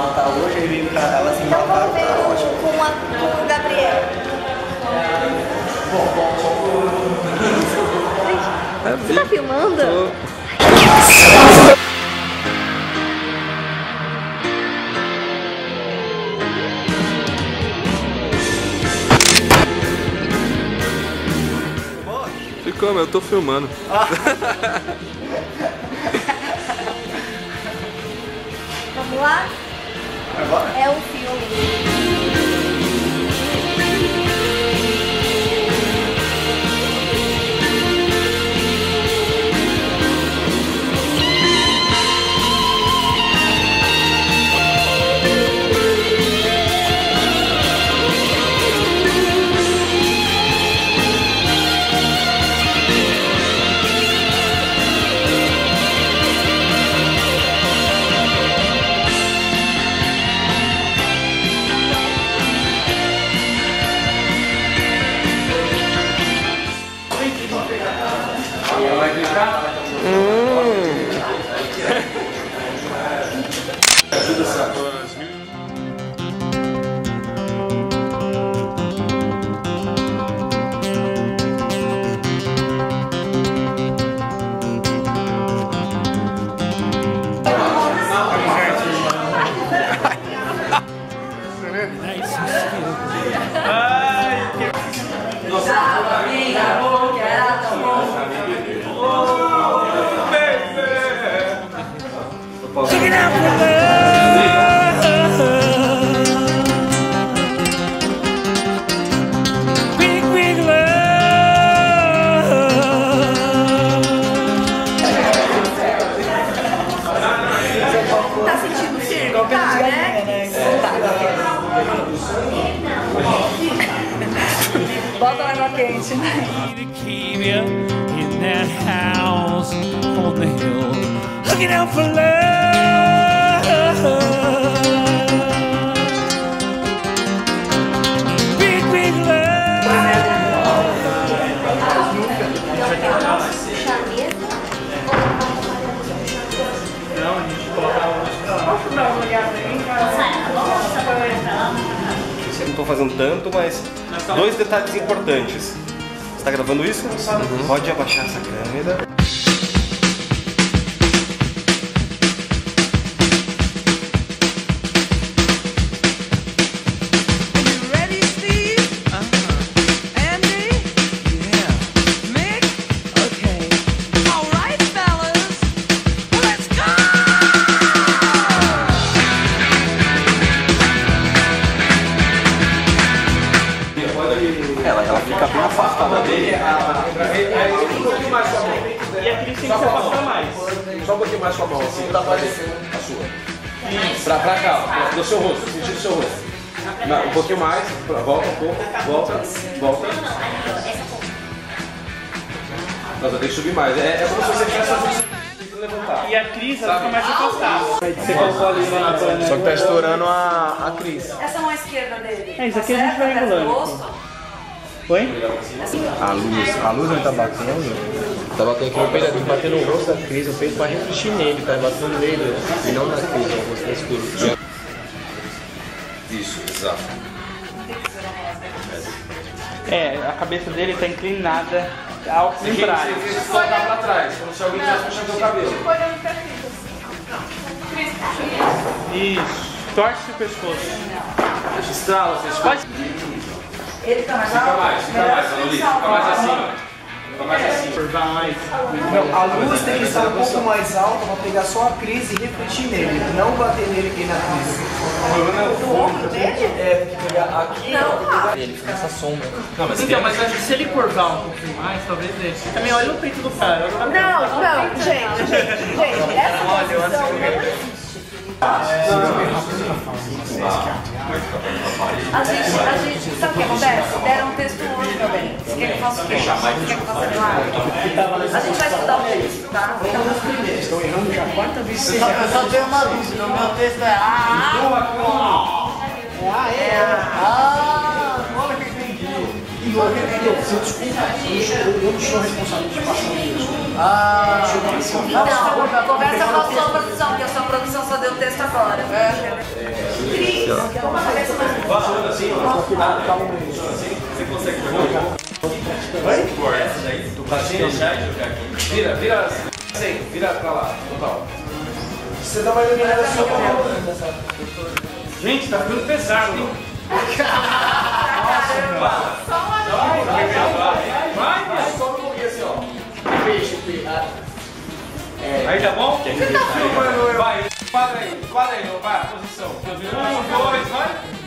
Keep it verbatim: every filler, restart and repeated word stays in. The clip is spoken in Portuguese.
ela tá hoje, aí veio pra ela assim, Então ela tá, vamos ver tá ótimo. com, a, com o Gabriel. Você tá filmando? Ficou, mas eu tô filmando. Vamos lá? Agora? É um filme. Tá sentindo o circo? Tá, né? Bota água quente, né? In that house on the hill, looking out for love. Big, big love. Não, a gente coloca eu não tô fazendo tanto, mas dois detalhes importantes. Você tá gravando isso? Uhum. Pode abaixar essa câmera. Ela, ela fica bem afastada dele. Um pouquinho mais sua mão. E aqui tem que se afastar mais. Só um pouquinho mais sua mão, assim. Tá parecendo a sua. Pra, pra cá, do seu rosto, sentido do seu rosto. Não, um pouquinho mais, volta um pouco, volta, volta. Nossa, tem que subir mais. É, é como se você tivesse levantar. E a Cris, ela fica mais afastada. Você colocou ali na panela. Só que tá estourando a, a Cris. Essa mão esquerda dele. É, isso aqui a gente vai regulando. Foi? A luz, a luz não tá batendo. Tá batendo aqui no peito, tem que bater no rosto da Cris, o peito pra refletir nele, tá batendo nele. E não na Cris, o rosto tá escuro. Isso, exato. É, a cabeça dele tá inclinada ao contrário. Você tem que colocar pra trás, como se alguém estivesse puxando o cabelo. Isso. Torce o pescoço. Estrala, vocês Pode. Ele tá mais Fica alto? mais, fica mais, Luiz. Fica mais assim. Fica mais assim. Curvar mais. Não, a luz tem que estar um pouco mais alta para pegar só a Cris e refletir nele, não bater nele aqui na Cris. Do ombro dele? É, tem que pegar aqui. Não, Ele fica nessa sombra. Não, mas Então, mas acho que se ele curvar um pouquinho mais, talvez deixe. Também olha o peito do cara. não, não, gente, gente, gente, essa posição não existe. A gente, a gente, sabe o que acontece? Deram um texto hoje, meu bem. Você quer que eu faça o quê? Você quer que eu faça milagre? A gente vai estudar o texto, tá? Então, nos primeiros. Estão errando já a quarta vez que você Eu só tenho uma dúvida, o meu texto é ah, Ah, é? ah, agora que eu entendi. E outra, eu, eu, desculpa, eu não sou responsável por passar o texto. Ah, Não, conversa com a sua produção, porque a sua produção só deu texto agora. Cris, Vassoura assim, ó. Você consegue jogar? Vai? Essa daí? Tu vai deixar e jogar aqui. Vira, vira assim, vira pra lá, total. você dá uma iluminada assim, ó. Gente, tá ficando pesado, hein? caramba! Só uma Vai, vai, vai. Vai, sobe um pouquinho assim, ó. Peixe, peixe. Aí tá bom? Vai, quadra aí, quadra aí, vai, a posição. Um, dois, vai.